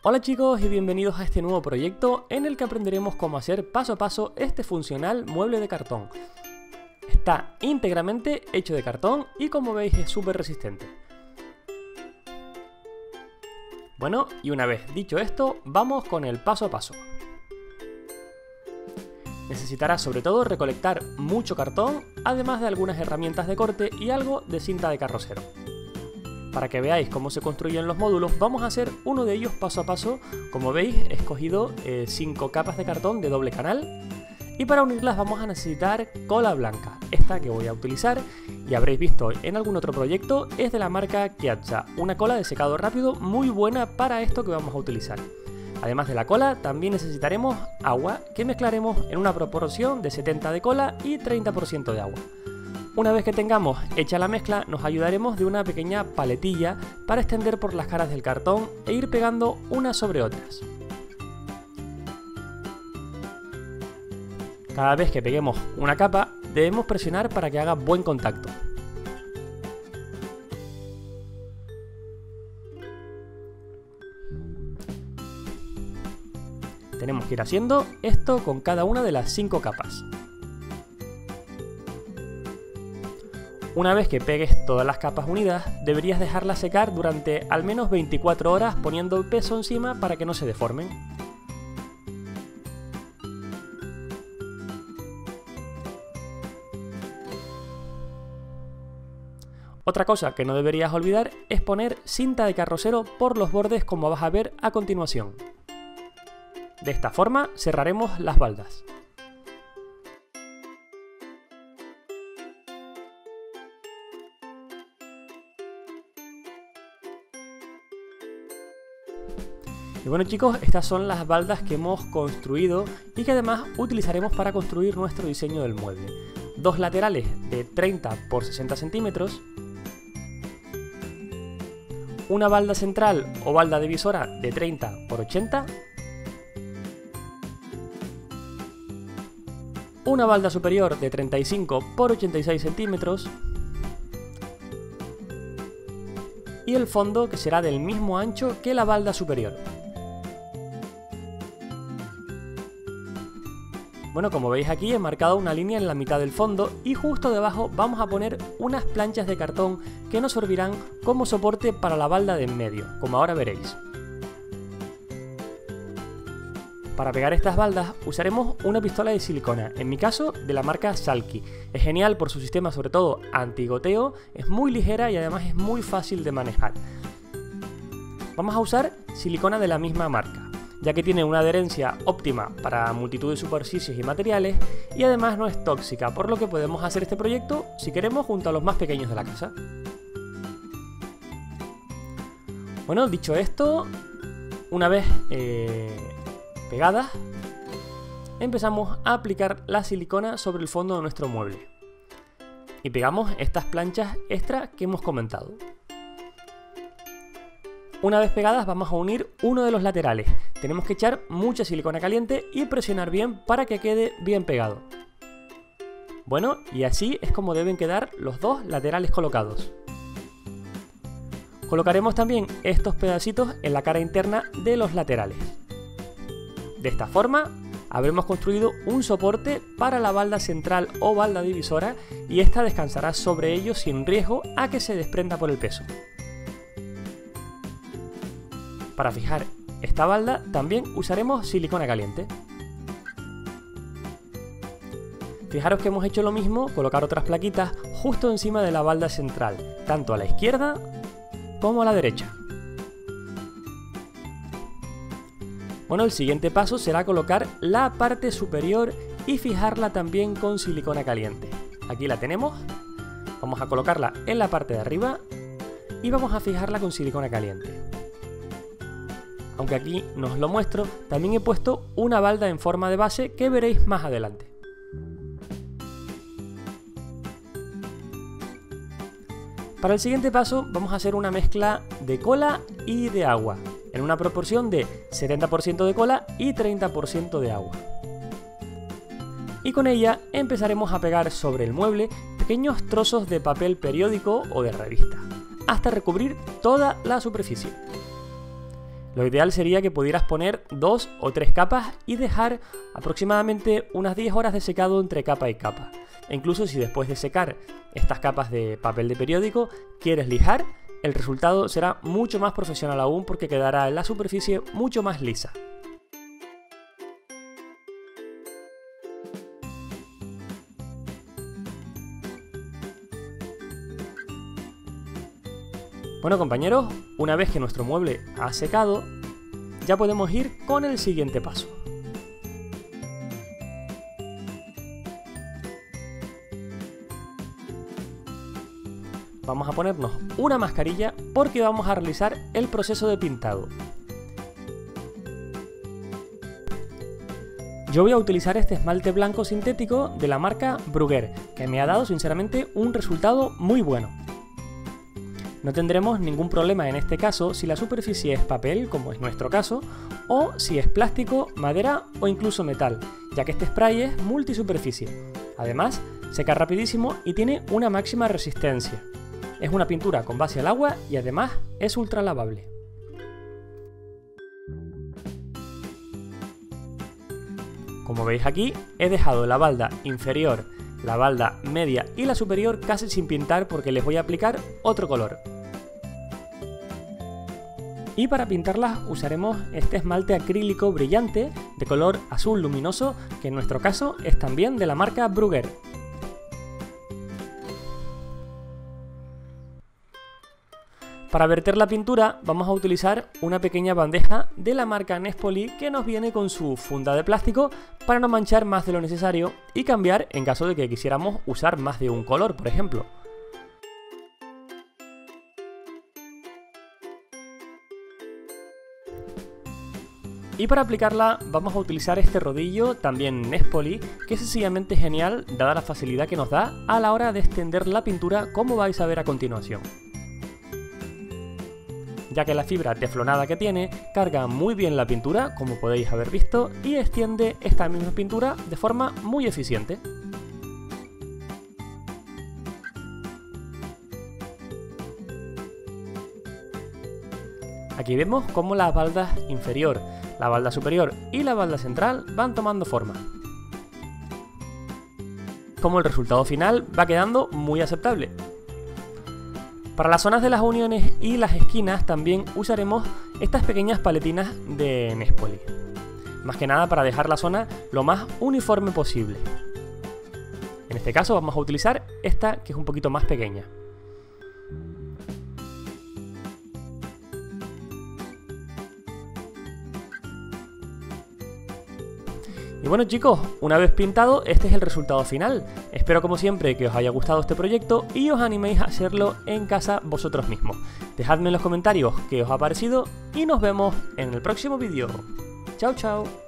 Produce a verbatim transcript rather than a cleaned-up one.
Hola chicos y bienvenidos a este nuevo proyecto en el que aprenderemos cómo hacer paso a paso este funcional mueble de cartón. Está íntegramente hecho de cartón y como veis es súper resistente. Bueno, y una vez dicho esto, vamos con el paso a paso. Necesitarás sobre todo recolectar mucho cartón, además de algunas herramientas de corte y algo de cinta de carrocero. Para que veáis cómo se construyen los módulos, vamos a hacer uno de ellos paso a paso. Como veis, he escogido cinco capas de cartón de doble canal y para unirlas vamos a necesitar cola blanca. Esta que voy a utilizar, y habréis visto en algún otro proyecto, es de la marca Chiazza, una cola de secado rápido muy buena para esto que vamos a utilizar. Además de la cola, también necesitaremos agua, que mezclaremos en una proporción de setenta de cola y treinta por ciento de agua. Una vez que tengamos hecha la mezcla, nos ayudaremos de una pequeña paletilla para extender por las caras del cartón e ir pegando unas sobre otras. Cada vez que peguemos una capa, debemos presionar para que haga buen contacto. Tenemos que ir haciendo esto con cada una de las cinco capas. Una vez que pegues todas las capas unidas, deberías dejarlas secar durante al menos veinticuatro horas poniendo el peso encima para que no se deformen. Otra cosa que no deberías olvidar es poner cinta de carrocero por los bordes como vas a ver a continuación. De esta forma cerraremos las baldas. Y bueno chicos, estas son las baldas que hemos construido y que además utilizaremos para construir nuestro diseño del mueble. Dos laterales de treinta por sesenta centímetros, una balda central o balda divisora de treinta por ochenta, una balda superior de treinta y cinco por ochenta y seis centímetros y el fondo que será del mismo ancho que la balda superior. Bueno, como veis aquí he marcado una línea en la mitad del fondo y justo debajo vamos a poner unas planchas de cartón que nos servirán como soporte para la balda de en medio, como ahora veréis. Para pegar estas baldas usaremos una pistola de silicona, en mi caso de la marca Salky. Es genial por su sistema sobre todo anti-goteo, es muy ligera y además es muy fácil de manejar. Vamos a usar silicona de la misma marca, ya que tiene una adherencia óptima para multitud de superficies y materiales y además no es tóxica, por lo que podemos hacer este proyecto si queremos junto a los más pequeños de la casa. Bueno, dicho esto, una vez eh, pegadas, empezamos a aplicar la silicona sobre el fondo de nuestro mueble y pegamos estas planchas extra que hemos comentado. Una vez pegadas vamos a unir uno de los laterales. Tenemos que echar mucha silicona caliente y presionar bien para que quede bien pegado. Bueno, y así es como deben quedar los dos laterales colocados. Colocaremos también estos pedacitos en la cara interna de los laterales. De esta forma habremos construido un soporte para la balda central o balda divisora y esta descansará sobre ellos sin riesgo a que se desprenda por el peso. Para fijar esta balda también usaremos silicona caliente. Fijaros que hemos hecho lo mismo, colocar otras plaquitas justo encima de la balda central, tanto a la izquierda como a la derecha. Bueno, el siguiente paso será colocar la parte superior y fijarla también con silicona caliente. Aquí la tenemos, vamos a colocarla en la parte de arriba y vamos a fijarla con silicona caliente. Aunque aquí no os lo muestro, también he puesto una balda en forma de base que veréis más adelante. Para el siguiente paso vamos a hacer una mezcla de cola y de agua, en una proporción de setenta por ciento de cola y treinta por ciento de agua. Y con ella empezaremos a pegar sobre el mueble pequeños trozos de papel periódico o de revista, hasta recubrir toda la superficie. Lo ideal sería que pudieras poner dos o tres capas y dejar aproximadamente unas diez horas de secado entre capa y capa. E incluso si después de secar estas capas de papel de periódico quieres lijar, el resultado será mucho más profesional aún porque quedará la superficie mucho más lisa. Bueno compañeros, una vez que nuestro mueble ha secado, ya podemos ir con el siguiente paso. Vamos a ponernos una mascarilla porque vamos a realizar el proceso de pintado. Yo voy a utilizar este esmalte blanco sintético de la marca Bruguer, que me ha dado sinceramente un resultado muy bueno. No tendremos ningún problema en este caso si la superficie es papel, como es nuestro caso, o si es plástico, madera o incluso metal, ya que este spray es multisuperficie. Además, seca rapidísimo y tiene una máxima resistencia. Es una pintura con base al agua y además es ultra lavable. Como veis aquí, he dejado la balda inferior, la balda media y la superior casi sin pintar porque les voy a aplicar otro color. Y para pintarlas usaremos este esmalte acrílico brillante de color azul luminoso, que en nuestro caso es también de la marca Bruguer. Para verter la pintura vamos a utilizar una pequeña bandeja de la marca Nespoli que nos viene con su funda de plástico para no manchar más de lo necesario y cambiar en caso de que quisiéramos usar más de un color, por ejemplo. Y para aplicarla vamos a utilizar este rodillo, también Nespoli, que es sencillamente genial dada la facilidad que nos da a la hora de extender la pintura, como vais a ver a continuación. Ya que la fibra teflonada que tiene carga muy bien la pintura, como podéis haber visto, y extiende esta misma pintura de forma muy eficiente. Aquí vemos cómo las baldas inferior, la balda superior y la balda central van tomando forma. Como el resultado final va quedando muy aceptable. Para las zonas de las uniones y las esquinas también usaremos estas pequeñas paletinas de Nespoli. Más que nada para dejar la zona lo más uniforme posible. En este caso vamos a utilizar esta que es un poquito más pequeña. Y bueno chicos, una vez pintado, este es el resultado final. Espero como siempre que os haya gustado este proyecto y os animéis a hacerlo en casa vosotros mismos. Dejadme en los comentarios qué os ha parecido y nos vemos en el próximo vídeo. Chao chao.